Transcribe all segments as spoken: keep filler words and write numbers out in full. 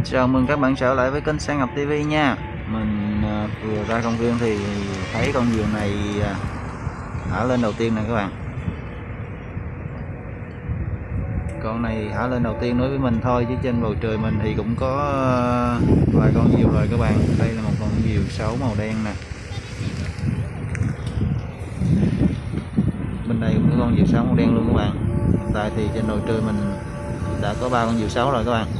Chào mừng các bạn trở lại với kênh Sang Ngọc ti vi nha. Mình à, vừa ra công viên thì thấy con diều này à, thả lên đầu tiên nè các bạn. Con này thả lên đầu tiên đối với mình thôi, chứ trên bầu trời mình thì cũng có à, vài con diều rồi các bạn. Đây là một con diều sấu màu đen nè. Bên đây cũng có con diều sấu màu đen luôn các bạn. Hiện tại thì trên bầu trời mình đã có ba con diều sấu rồi các bạn.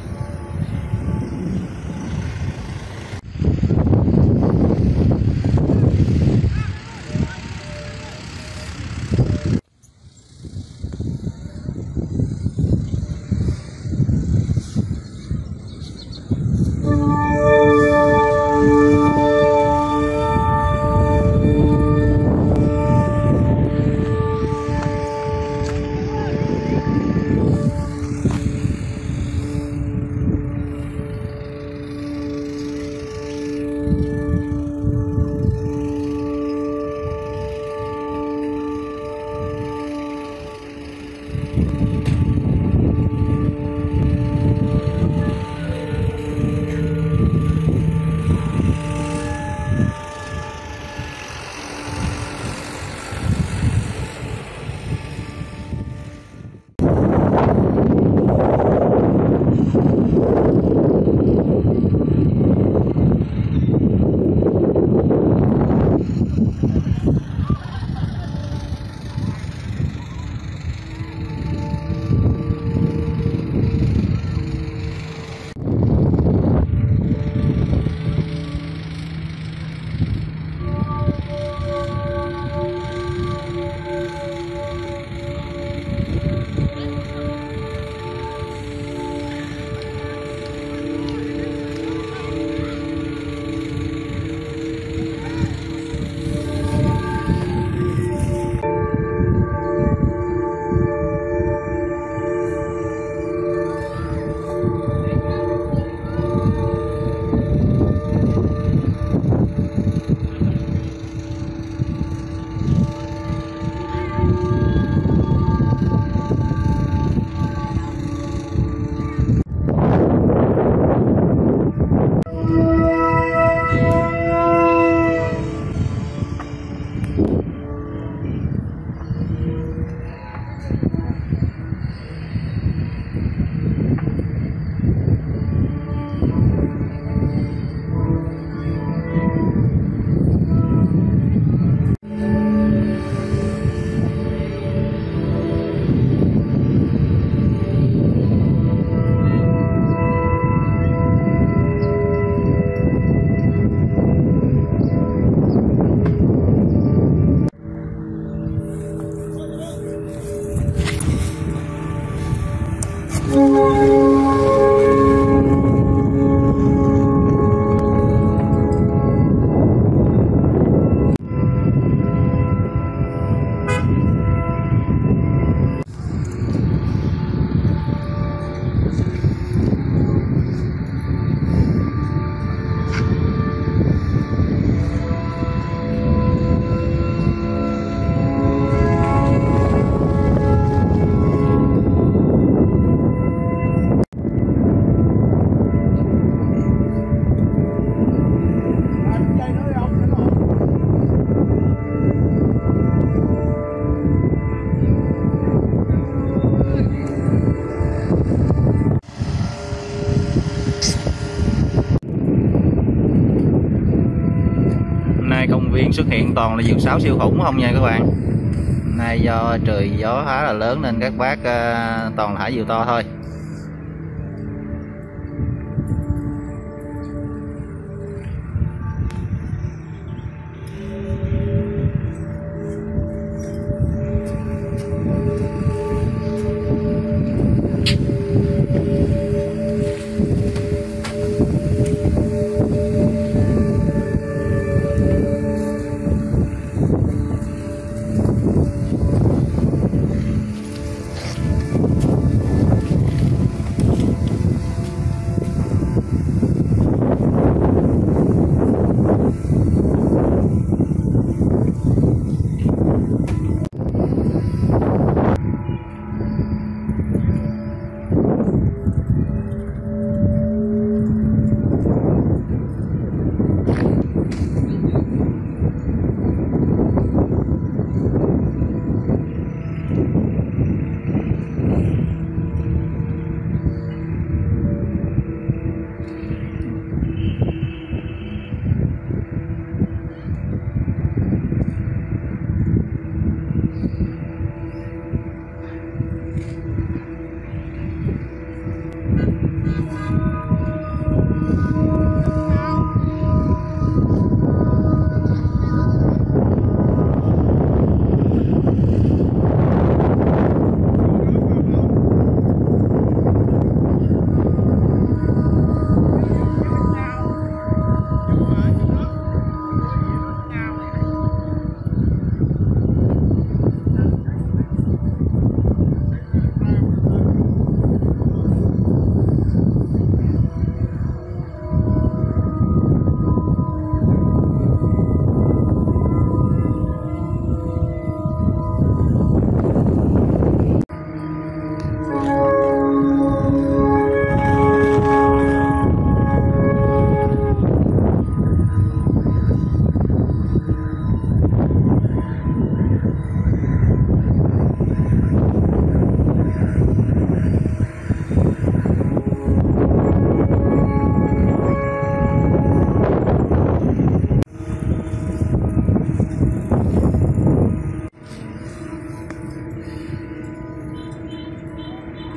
Công viên xuất hiện toàn là diều sáo siêu khủng không nha các bạn. Nay do trời gió khá là lớn nên các bác uh, toàn là thả diều to thôi.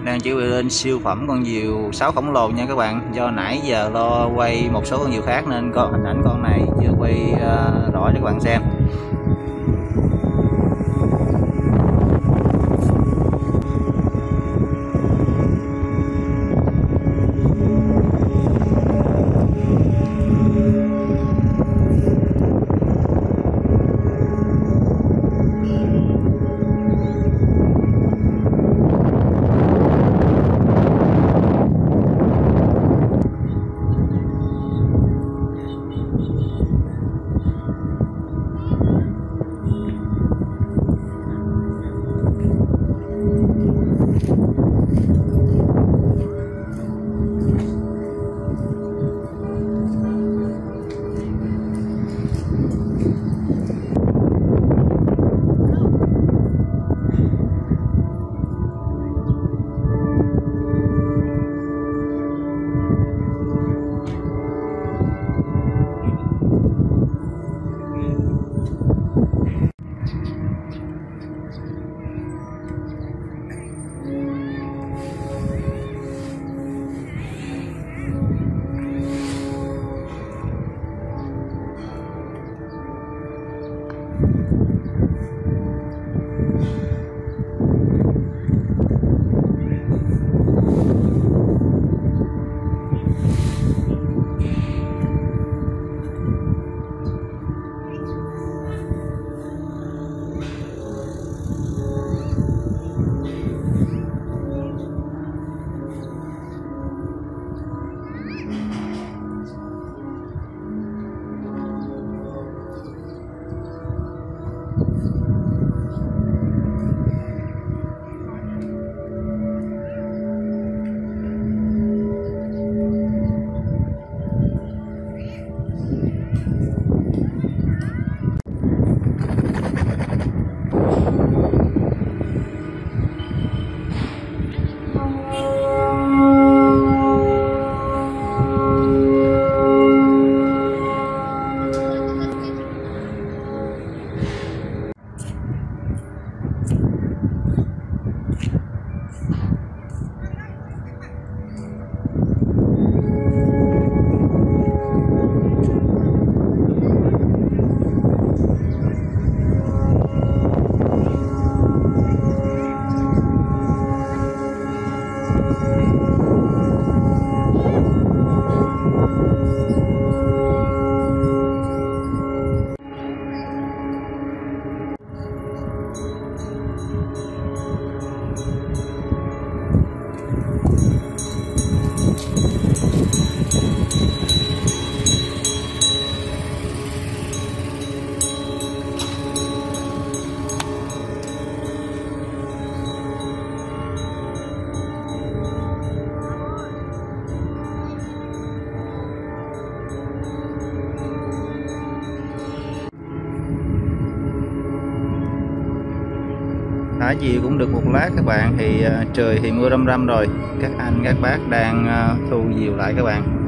Đang chuẩn bị lên siêu phẩm con diều sáu khổng lồ nha các bạn. Do nãy giờ lo quay một số con diều khác nên có hình ảnh con này chưa quay uh, rõ cho các bạn xem. thả diều cũng được một lát các bạn, thì uh, trời thì mưa râm râm rồi, các anh các bác đang uh, thu diều lại các bạn.